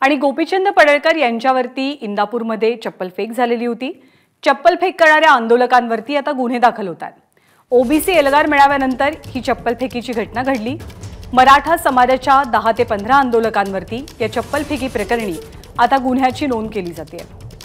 आणि गोपीचंद पडळकर यांच्यावरती इंदापूरमध्ये चप्पलफेक झालेली होती। चप्पलफेक करणाऱ्या आंदोलकांवरती आता गुन्हे दाखल होतात। ओबीसी एल्गार मेळाव्यानंतर ही चप्पलफेकीची घटना घडली। मराठा समाजाच्या 10 ते 15 आंदोलकांवरती या चप्पलफेकी प्रकरणी आता गुन्ह्याची नोंद केली जाते।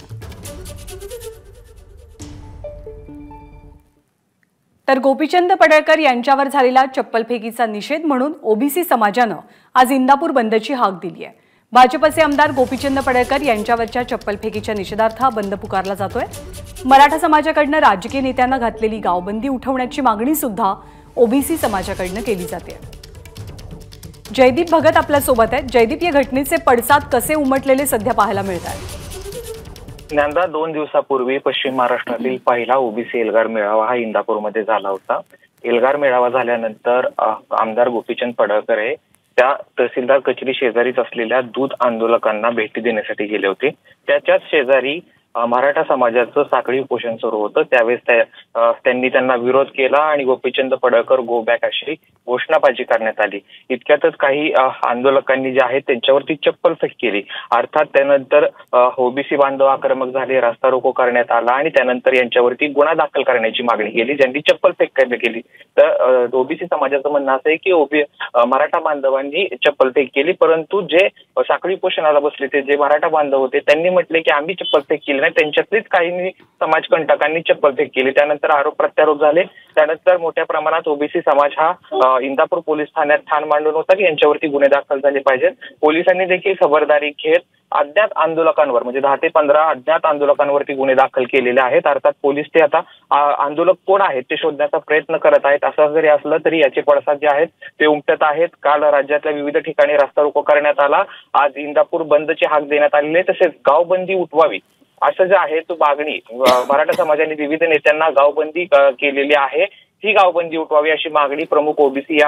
तर गोपीचंद पडळकर यांच्यावर झालेला चप्पलफेकीचा निषेध म्हणून ओबीसी समाजानं आज इंदापूर बंदची हाक दिली आहे। भाजपचे आमदार गोपीचंद पडळकर यांच्यावरच्या चप्पलफेकीच्या निषेधार्थ बंद पुकारला जातोय। मराठा समाजाकडून राजकीय नेत्यांना घातलेली गावबंदी उठवण्याची मागणी सुद्धा ओबीसी समाजाकडून केली जाते। जयदीप भगत आपल्या सोबत आहेत। जयदीप, या घटनेचे पडसाद कसे उमटलेले सध्या पाहायला मिळतात? ज्ञानदा 2 दिवसापूर्वी पश्चिम महाराष्ट्रातील पहिला ओबीसी एल्गार मेळावा हा इंदापूरमध्ये झाला होता। एल्गार मेळावा झाल्यानंतर आमदार गोपीचंद पडळकर हे त्या तहसीलदार कचेरी शेजारीच असलेल्या दूध आंदोलकांना भेटी देण्यासाठी गेले होते। त्याच्याच शेजारी मराठा समाजाचं साखळी उपोषण सुरू होतं। त्यावेळेस त्यांनी त्यांना विरोध केला आणि गोपीचंद पडळकर गो बॅक अशी घोषणाबाजी करण्यात आली। इतक्यातच काही आंदोलकांनी जे आहेत त्यांच्यावरती चप्पलफेक केली। अर्थात त्यानंतर ओबीसी बांधव आक्रमक झाले, रास्ता रोको करण्यात आला आणि त्यानंतर यांच्यावरती गुन्हा दाखल करण्याची मागणी केली, ज्यांनी चप्पलफेक केली। तर ओबीसी समाजाचं म्हणणं असं आहे की मराठा बांधवांनी चप्पलफेक केली, परंतु जे साखळी उपोषणाला बसले ते जे मराठा बांधव होते त्यांनी म्हटले की आम्ही चप्पलफेक केली, त्यांच्यातलीच काही समाजकंटकांनी चप्पलफेक केली। त्यानंतर आरोप प्रत्यारोप झाले। त्यानंतर मोठ्या प्रमाणात ओबीसी समाज हा इंदापूर पोलीस ठाण्यात ठाण मांडून होता की यांच्यावरती गुन्हे दाखल झाले पाहिजेत। पोलिसांनी देखील खबरदारी घेत अज्ञात आंदोलकांवर म्हणजे 10 ते 15 अज्ञात आंदोलकांवरती गुन्हे दाखल केलेले आहेत। अर्थात पोलीस ते आता आंदोलक कोण आहेत ते शोधण्याचा प्रयत्न करत आहेत। असं जरी असलं तरी याचे पडसाद जे आहेत ते उमटत आहेत। काल राज्यातल्या विविध ठिकाणी रास्ता रोको करण्यात आला। आज इंदापूर बंदची हाक देण्यात आलेली आहे। तसेच गावबंदी उठवावी असं जे आहे तो मागणी मराठा समाजाने विविध नेत्यांना गावबंदी केलेली आहे। ही गावबंदी उठवावी अशी मागणी प्रमुख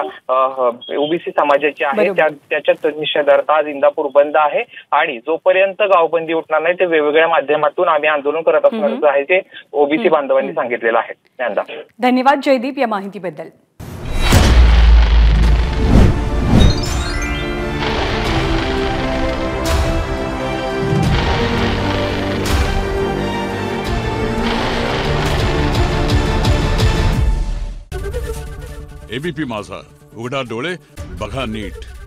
ओबीसी समाजाची आहे। त्याच्यात निषेधार्थ आज इंदापूर बंद आहे आणि जोपर्यंत गावबंदी उठणार नाही ते वेगवेगळ्या माध्यमातून आम्ही आंदोलन करत असल्याचं आहे ते ओबीसी बांधवांनी सांगितलेलं आहे। धन्यवाद जयदीप या माहितीबद्दल। एबीपी माझा, उघडा डोळे बघा नीट।